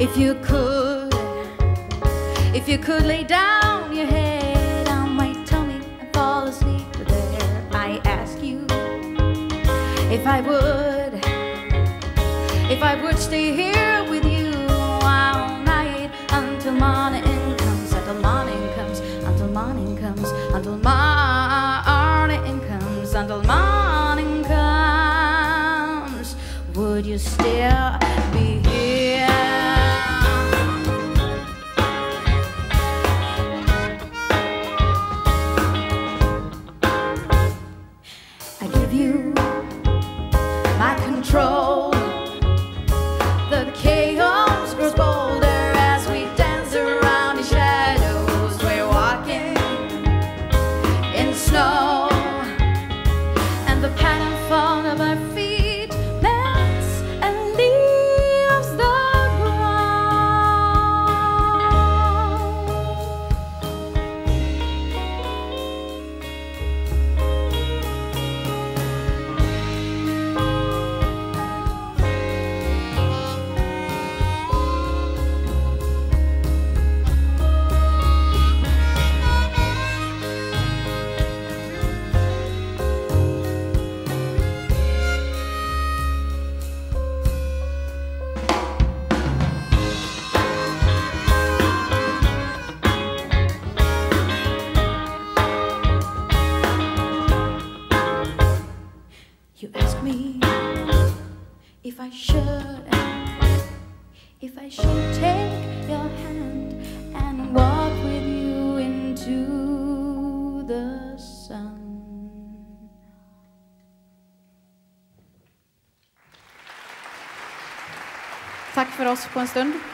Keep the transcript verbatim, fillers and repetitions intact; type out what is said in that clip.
If you could, if you could lay down your head on my tummy and fall asleep there, I ask you if I would, if I would stay here with you all night until morning comes, until morning comes, until morning comes, until morning comes, until morning comes. Would you still be here? I give you my control. The chaos grows bolder as we dance around the shadows. We're walking in snow, and the pattern fall of our feet melts and leaves the You ask me if I should, if I should take your hand and walk with you into the sun. Tack för oss på en stund.